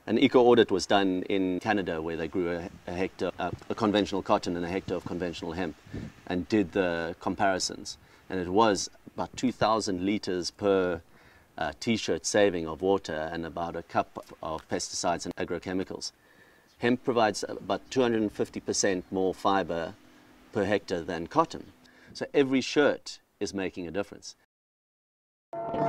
An eco-audit was done in Canada where they grew a hectare of conventional cotton and a hectare of conventional hemp and did the comparisons. And it was about 2,000 litres per t-shirt saving of water and about a cup of pesticides and agrochemicals. Hemp provides about 250% more fibre per hectare than cotton. So every shirt is making a difference.